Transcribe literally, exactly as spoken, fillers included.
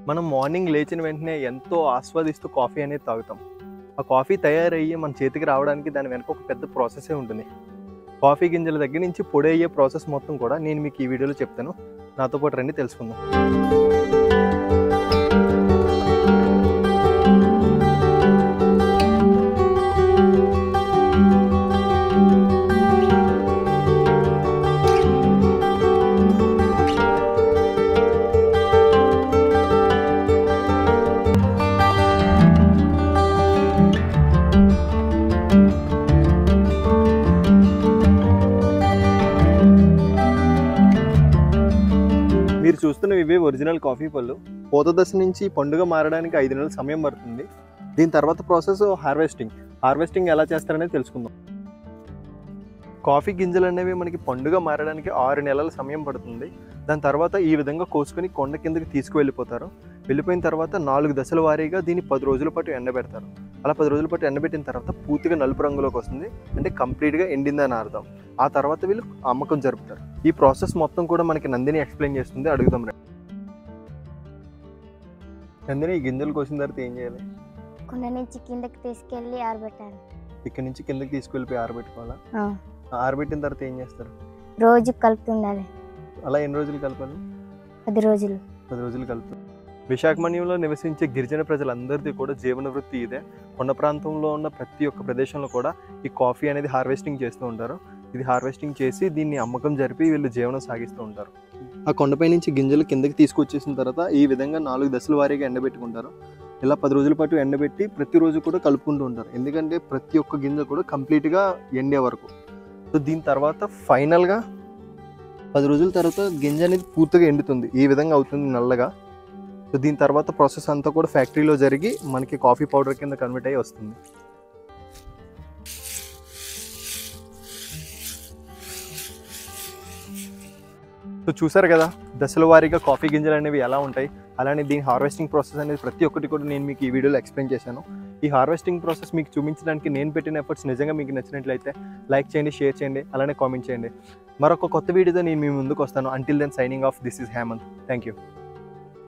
మనం మార్నింగ్ లేచిన వెంటనే ఎంతో ఆస్వాదిస్తూ కాఫీ అనేది తాగుతాం. ఆ కాఫీ తయారయ్యి మన చేతికి రావడానికి దాని వెనక ఒక పెద్ద ప్రాసెసే ఉంటుంది. కాఫీ గింజల దగ్గర నుంచి పొడి అయ్యే ప్రాసెస్ మొత్తం కూడా నేను మీకు ఈ వీడియోలో చెప్తాను. నాతో పాటు రండి తెలుసుకుందాం. మీరు చూస్తున్న ఇవే ఒరిజినల్ కాఫీ పళ్ళు. పూత దశ నుంచి పండుగ మారడానికి ఐదు నెలల సమయం పడుతుంది. దీని తర్వాత ప్రాసెస్ హార్వెస్టింగ్. హార్వెస్టింగ్ ఎలా చేస్తారనేది తెలుసుకుందాం. కాఫీ గింజలు అనేవి మనకి పండుగ మారడానికి ఆరు నెలల సమయం పడుతుంది. దాని తర్వాత ఈ విధంగా కోసుకొని కొండ కిందకి తీసుకువెళ్ళిపోతారు. వెళ్ళిపోయిన తర్వాత నాలుగు దశల వారీగా దీన్ని పది రోజుల పాటు ఎండబెడతారు. అలా పది రోజుల పాటు ఎండబెట్టిన తర్వాత పూర్తిగా నలుపు రంగులోకి వస్తుంది. అంటే కంప్లీట్గా ఎండిందని అర్థం. ఆ తర్వాత వీళ్ళు అమ్మకం జరుపుతారు. ఈ ప్రాసెస్ మొత్తం కూడా మనకి నందిని ఎక్స్ప్లెయిన్ చేస్తుంది. అడుగుదాం రండి. నందిని, ఈ గింజలు కోసిన తర్వాత ఏం చేయాలి? కొండ నుంచి కిందకి తీసుకెళ్ళి ఆరబెట్టాలి. ఇక్కడ నుంచి కిందకి తీసుకెళ్ళిపోయి ఆరబెట్టుకోవాలా? ఆరబెట్టిన తర్వాత ఏం చేస్తారు? రోజు కలుపుతుండాలి. అలా ఎన్ని రోజులు కలపాలి? పది రోజులు పది రోజులు కలుపుతారు. విశాఖమన్యంలో నివసించే గిరిజన ప్రజలందరిది కూడా జీవన వృత్తి ఇదే. కొండ ప్రాంతంలో ఉన్న ప్రతి ఒక్క ప్రదేశంలో కూడా ఈ కాఫీ అనేది హార్వెస్టింగ్ చేస్తూ ఉంటారు. ఇది హార్వెస్టింగ్ చేసి దీన్ని అమ్మకం జరిపి వీళ్ళు జీవనం సాగిస్తూ ఉంటారు. ఆ కొండపై నుంచి గింజలు కిందకి తీసుకొచ్చేసిన తర్వాత ఈ విధంగా నాలుగు దశల వారీగా ఎండబెట్టుకుంటారు. ఇలా పది రోజుల పాటు ఎండబెట్టి ప్రతిరోజు కూడా కలుపుకుంటూ ఉంటారు. ఎందుకంటే ప్రతి ఒక్క గింజ కూడా కంప్లీట్గా ఎండే వరకు. సో దీని తర్వాత ఫైనల్గా పది రోజుల తర్వాత గింజ అనేది పూర్తిగా ఎండుతుంది. ఈ విధంగా అవుతుంది నల్లగా. సో దీని తర్వాత ప్రాసెస్ అంతా కూడా ఫ్యాక్టరీలో జరిగి మనకి కాఫీ పౌడర్ కింద కన్వర్ట్ అయ్యి వస్తుంది. సో చూసారు కదా దశల వారీగా కాఫీ గింజలు అనేవి ఎలా ఉంటాయి. అలానే దీని హార్వెస్టింగ్ ప్రాసెస్ అనేది ప్రతి ఒక్కటి కూడా నేను మీకు ఈ వీడియోలో ఎక్స్ప్లెయిన్ చేశాను. ఈ హార్వెస్టింగ్ ప్రాసెస్ మీకు చూపించడానికి నేను పెట్టిన ఎఫర్ట్స్ నిజంగా మీకు నచ్చినట్లయితే లైక్ చేయండి, షేర్ చేయండి, అలానే కామెంట్ చేయండి. మరొక కొత్త వీడియోతో నేను మీ ముందుకు వస్తాను. Until then signing off. This is Hemant. Thank you.